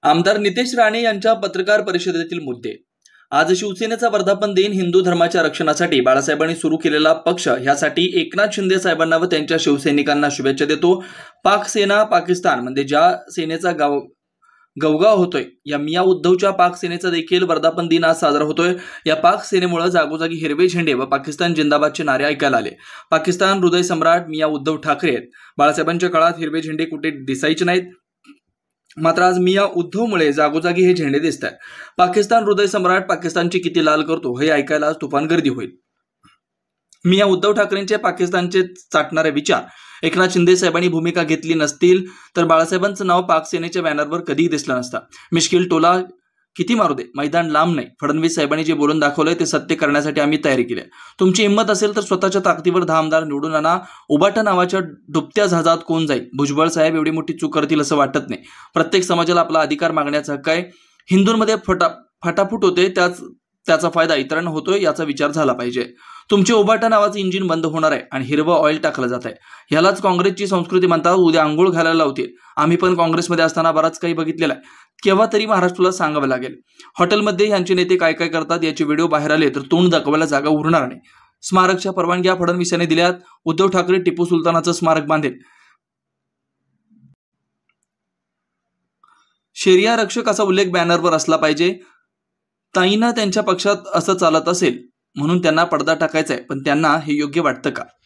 आमदार नितेश राणे यांच्या पत्रकार परिषदेतील मुद्दे। आज शिवसेनेचा वर्धापन दिन हिंदू धर्माच्या रक्षणासाठी बाळासाहेबांनी सुरू केलेला पक्ष ह्यासाठी एकनाथ शिंदे साहेबांना व त्यांच्या शिवसैनिकांना शुभेच्छा देतो। पाक सेना पाकिस्तान म्हणजे ज्या सेनेचा गवगाव होतोय, या मिया उद्धवच्या पाक सेनेचा देखील वर्धापन दिन आज साजरा होतोय। या पाक सेनेमुळे जागोजागी हिरवे झेंडे व पाकिस्तान जिंदाबादचे नारे ऐकायला आले। पाकिस्तान हृदय सम्राट मिया उद्धव ठाकरे आहेत। बाळासाहेबांच्या काळात हिरवे झेंडे कुठे दिसायचे नाहीत, मात्र आज मिया उद्धवमुळे जागोजागी हे झेंडे दिसत आहेत। पाकिस्तान हृदय सम्राट पाकिस्तानची किती लाल करतो हे ऐकायला आज तुफान गर्दी होईल। मिया उद्धव ठाकरेंचे पाकिस्तानचे चाटणारे विचार एकनाथ शिंदे साहेबांनी भूमिका घेतली नसतील तर बाळासाहेबांचं नाव पाक सेनेच्या बॅनरवर कधीही दिसलं नसतं। मिश्किल टोला किती मारू दे, मैदान लांब नाही। फडणवीस साहेबांनी जे बोलून दाखवलंय ते सत्य करण्यासाठी आम्ही तयारी केली आहे। तुमची हिंमत असेल तर स्वतःच्या ताकदीवर 10 आमदार निवडून आणा। उबाटा नावाच्या डुबत्या जहाजात कोण जाईल? भुजबळ साहेब एवढी मोठी चूक करतील असं वाटत नाही। प्रत्येक समाजाला आपला अधिकार मागण्याचा हक्क आहे। हिंदूंमध्ये फटाफूट होते, त्याचा फायदा इतरांना होतोय याचा विचार झाला पाहिजे। तुमचे उबाटा नावाचं इंजिन बंद होणार आहे आणि हिरवं ऑइल टाकलं जात आहे। ह्यालाच काँग्रेसची संस्कृती म्हणतात। उद्या आंघोळ घालायला लावतील। आम्ही पण काँग्रेसमध्ये असताना बराच काही बघितलेलं आहे। केव्हा तरी महाराष्ट्राला सांगावं लागेल। हॉटेलमध्ये यांचे नेते काय काय करतात याचे व्हिडिओ बाहेर आले तर तोंड दाखवायला जागा उरणार नाही। स्मारकच्या परवानग्या फडणवीस यांनी दिल्यात। उद्धव ठाकरे टिपू सुलतानाचं स्मारक बांधेल। शरिया रक्षक असा उल्लेख बॅनरवर असला पाहिजे। ताईंना त्यांच्या पक्षात असं चालत असेल म्हणून त्यांना पडदा टाकायचा आहे, पण त्यांना हे योग्य वाटतं का?